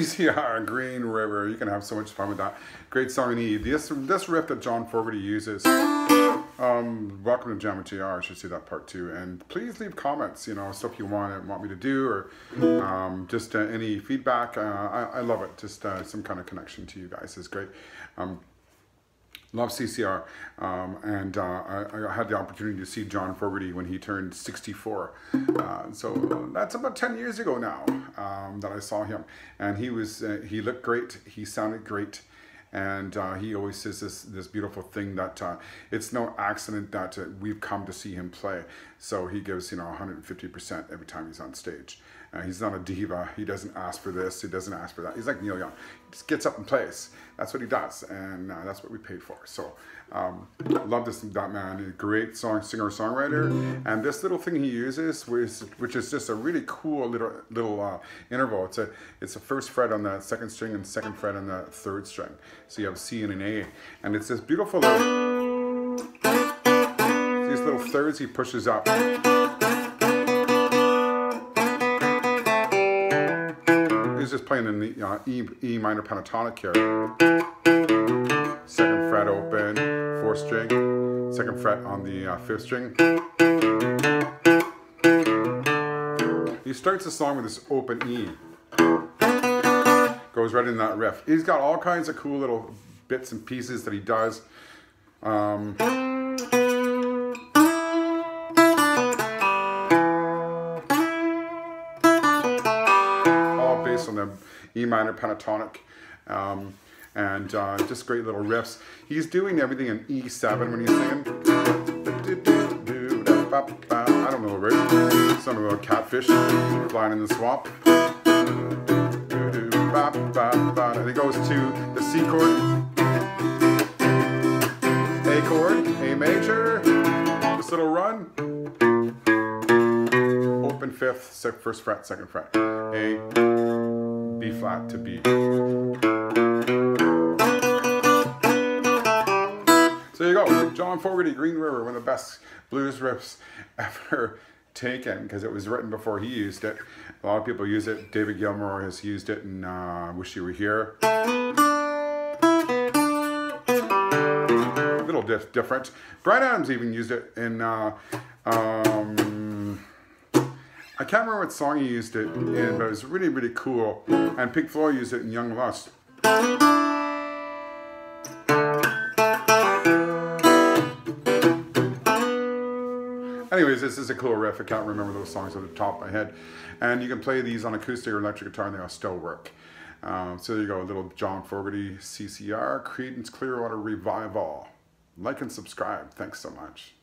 CCR, Green River. You can have so much fun with that. Great song in E. This riff that John Fogerty uses. Welcome to Jam with JR. I should say that part too. And please leave comments, you know, stuff you want me to do, or just any feedback. I love it. Just some kind of connection to you guys is great. Love CCR, and I had the opportunity to see John Fogerty when he turned 64. So that's about 10 years ago now that I saw him, and he looked great, he sounded great, and he always says this beautiful thing that it's no accident that we've come to see him play. So he gives, you know, 150% every time he's on stage. He's not a diva. He doesn't ask for this. He doesn't ask for that. He's like Neil Young. He just gets up and plays. That's what he does, and that's what we paid for. So, love that man. A great singer-songwriter. And this little thing he uses, which is just a really cool little interval. It's a first fret on the second string and second fret on the third string. So you have C and an A, and it's this beautiful little. These little thirds he pushes up. He's just playing in the E minor pentatonic here. Second fret open, fourth string, second fret on the fifth string. He starts the song with this open E. Goes right in that riff. He's got all kinds of cool little bits and pieces that he does. On the E minor pentatonic, and just great little riffs. He's doing everything in E7 when he's singing. I don't know the word. Something about catfish flying in the swamp. And he goes to the C chord, A chord, A major. This little run. Open fifth, first fret, second fret. A, B flat to B. So there you go. John Fogerty, Green River, one of the best blues riffs ever taken, because it was written before he used it. A lot of people use it. David Gilmour has used it in Wish You Were Here. A little different. Bryan Adams even used it in I can't remember what song he used it in, but it was really, really cool. And Pink Floyd used it in Young Lust. Anyways, this is a cool riff. I can't remember those songs off the top of my head. And you can play these on acoustic or electric guitar and they'll still work. So there you go, a little John Fogerty, CCR, Creedence Clearwater Revival. Like and subscribe. Thanks so much.